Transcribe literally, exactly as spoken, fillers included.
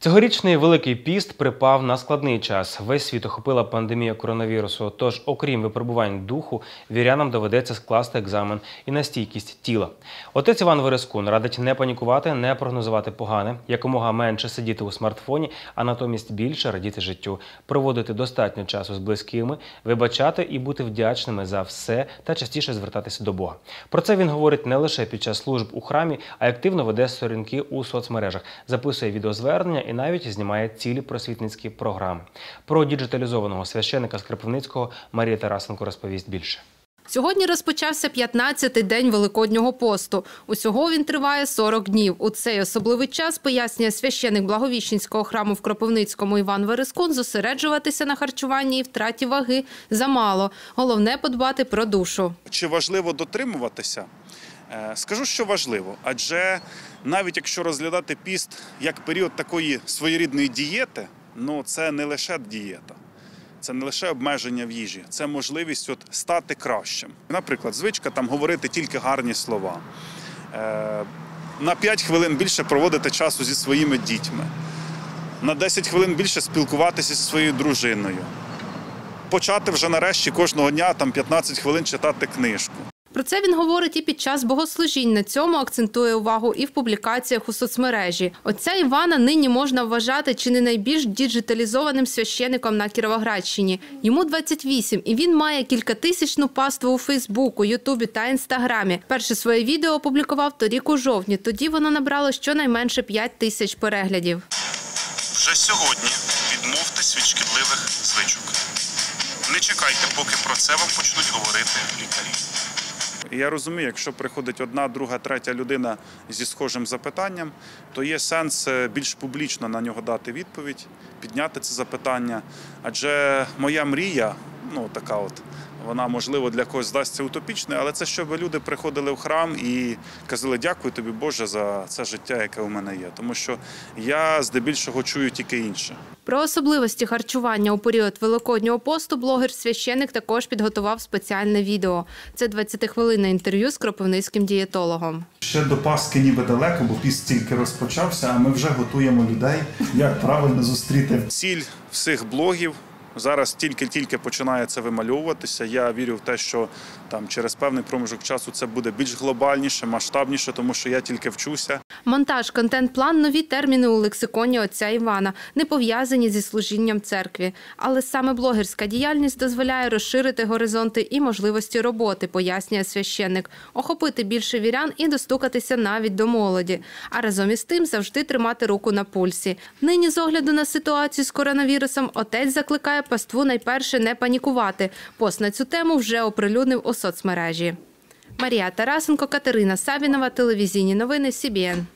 Цьогорічний Великий піст припав на складний час. Весь світ охопила пандемія коронавірусу. Тож, окрім випробувань духу, вірянам доведеться скласти екзамен і на стійкість тіла. Отець Іван Верескун радить не панікувати, не прогнозувати погане, якомога менше сидіти у смартфоні, а натомість більше радіти життю, проводити достатньо часу з близькими, вибачати і бути вдячними за все та частіше звертатися до Бога. Про це він говорить не лише під час служб у храмі, а й активно веде сторінки у соцмережах, записує відеозвернення і навіть знімає цілі просвітницькі програми. Про діджиталізованого священика з Кропивницького Марія Тарасенко розповість більше. Сьогодні розпочався п'ятнадцятий день Великоднього посту. Усього він триває сорок днів. У цей особливий час, пояснює священик Благовіщенського храму в Кропивницькому Іван Верескун, зосереджуватися на харчуванні і втраті ваги замало. Головне – подбати про душу. Чи важливо дотримуватися? Скажу, що важливо, адже навіть якщо розглядати піст як період такої своєрідної дієти, ну це не лише дієта, це не лише обмеження в їжі, це можливість от стати кращим. Наприклад, звичка там говорити тільки гарні слова, на п'ять хвилин більше проводити часу зі своїми дітьми, на десять хвилин більше спілкуватися зі своєю дружиною, почати вже нарешті кожного дня там п'ятнадцять хвилин читати книжку. Про це він говорить і під час богослужінь. На цьому акцентує увагу і в публікаціях у соцмережі. Отця Івана нині можна вважати чи не найбільш діджиталізованим священиком на Кіровоградщині. Йому двадцять вісім, і він має кількатисячну паству у Фейсбуку, Ютубі та Інстаграмі. Перше своє відео опублікував торік у жовтні. Тоді воно набрало щонайменше п'ять тисяч переглядів. Вже сьогодні відмовтесь від шкідливих звичок. Не чекайте, поки про це вам почнуть говорити лікарі. І я розумію, якщо приходить одна, друга, третя людина зі схожим запитанням, то є сенс більш публічно на нього дати відповідь, підняти це запитання. Адже моя мрія, ну така от, вона, можливо, для когось здасться утопічною, але це щоб люди приходили в храм і казали: дякую тобі, Боже, за це життя, яке у мене є. Тому що я здебільшого чую тільки інше. Про особливості харчування у період Великоднього посту блогер-священик також підготував спеціальне відео. Це двадцятихвилинне інтерв'ю з кропивницьким дієтологом. Ще до Пасхи ніби далеко, бо піст тільки розпочався, а ми вже готуємо людей, як правильно зустріти. Ціль всіх блогів зараз тільки-тільки починає це вимальовуватися. Я вірю в те, що там через певний проміжок часу це буде більш глобальніше, масштабніше, тому що я тільки вчуся. Монтаж, контент-план – нові терміни у лексиконі отця Івана, не пов'язані зі служінням церкві. Але саме блогерська діяльність дозволяє розширити горизонти і можливості роботи, пояснює священник, охопити більше вірян і достукатися навіть до молоді. А разом із тим завжди тримати руку на пульсі. Нині з огляду на ситуацію з коронавірусом отець закликає паству найперше не панікувати. Пост на цю тему вже оприлюднив у соцмережі. Марія Тарасенко, Катерина Савінова, телевізійні новини Сі Бі Ен.